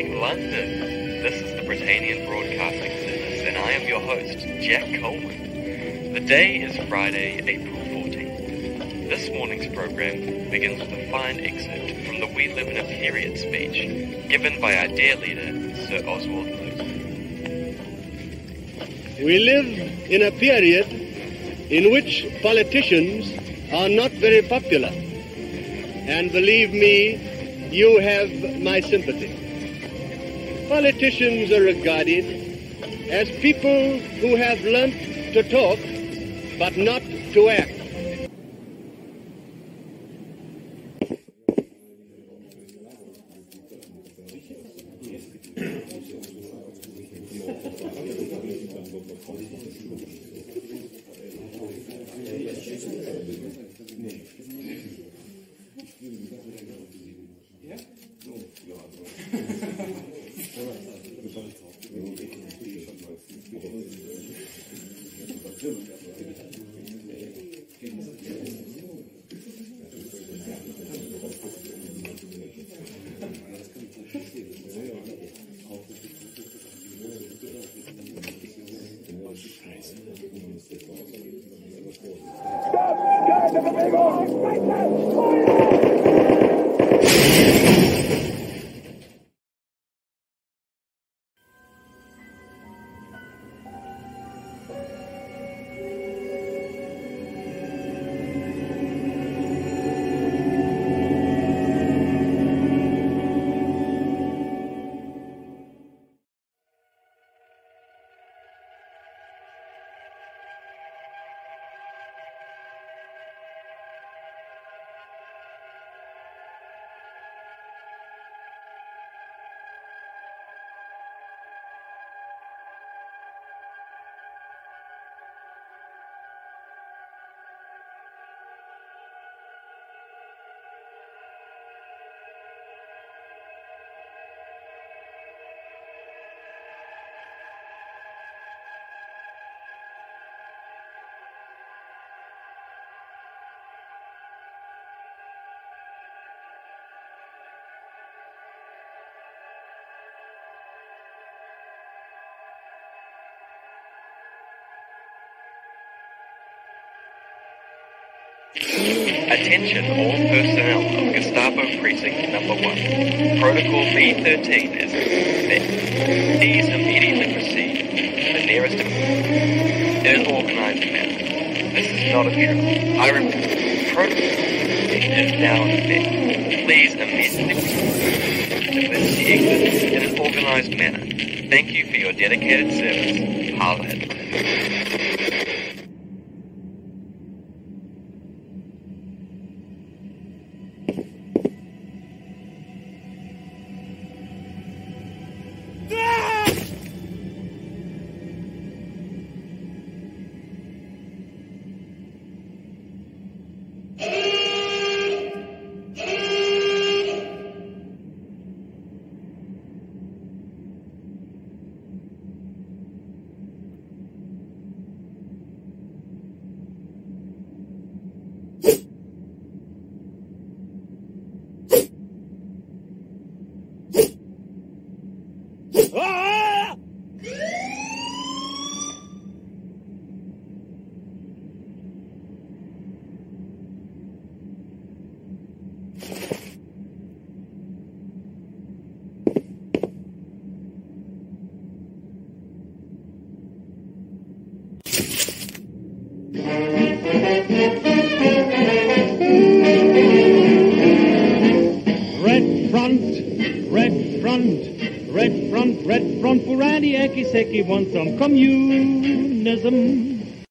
morning, London. This is the Britannian Broadcasting Service, and I am your host, Jack Coleman. The day is Friday, April 14th. This morning's program begins with a fine excerpt from the We Live in a Period speech given by our dear leader, Sir Oswald Luke. We live in a period in which politicians are not very popular. And believe me, you have my sympathy. Politicians are regarded as people who have learnt to talk, but not to act. Attention all personnel of Gestapo Precinct Number 1. Protocol B13 is in effect. Please immediately proceed to the nearest in an organized manner. This is not a drill. I repeat, protocol is now in effect. Please immediately proceed to emergency exit in an organized manner. Thank you for your dedicated service. Harlan. Red front for Yankee want some communism.